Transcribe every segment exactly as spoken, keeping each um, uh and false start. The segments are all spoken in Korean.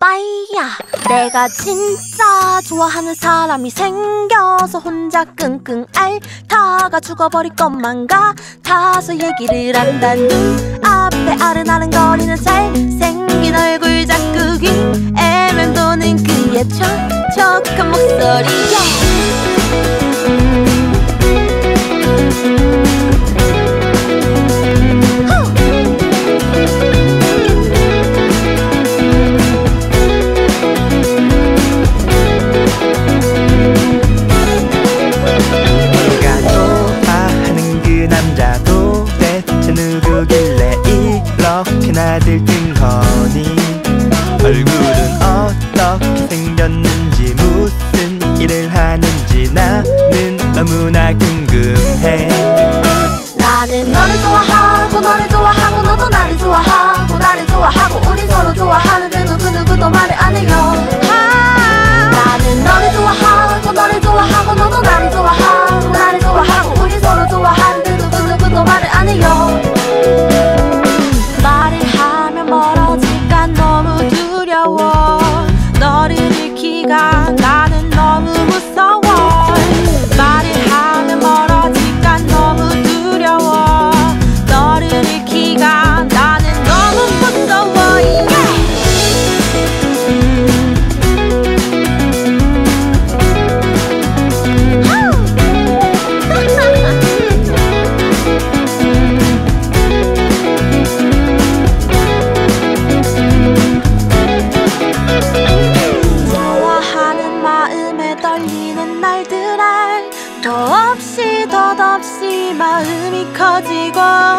빠이야, 내가 진짜 좋아하는 사람이 생겨서 혼자 끙끙 앓다가 죽어버릴 것만 같아서 얘기를 한다. 눈앞에 아른아른거리는 잘생긴 얼굴 자꾸 귀에 맴도는 그의 촉촉한 목소리에 이렇게나 들뜬거니 얼굴은 어떻게 생겼는지 무슨 일을 하는지 나는 너무나 궁금해. 나는 너를 좋아하고 너를 좋아하고 너도 나를 좋아하고 나를 좋아하고 우리 서로 좋아하는데도 그 누구도 말을 안 해요. 나는 너를 좋아하고 너를 좋아하고 너도 나를 좋아하고 나를 좋아하고 우리 서로 좋아하는데도 그 누구도 말을 안 해요. 말을 하면 멀어질까 너무 두려워. 너를 잃기가 나는 너무 무서워. 말을 하면 멀어질까 너무 두려워. 너를 잃기가 나는 너무 무서워. yeah. 더없이 덧없이 마음이 커지고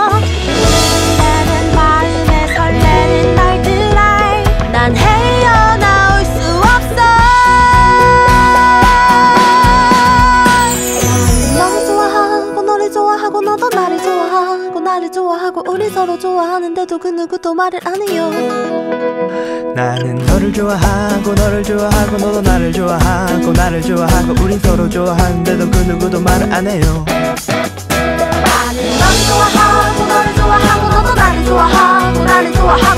설레는 마음에 설레는 날들에 난 헤어나올 수 없어. 너를 좋아하고 너를 좋아하고 너도 나를 좋아하고 나를 좋아하고 우리 서로 좋아하는데도 그 누구도 말을 안 해요. 나는 너를 좋아하고 너를 좋아하고 너도 나를 좋아하고 나를 좋아하고 우리 서로 좋아하는데도 그 누구도 말을 안 해요. 나는 너를 좋아하고 너를 좋아하고 너도 나를 좋아하고 나를 좋아하고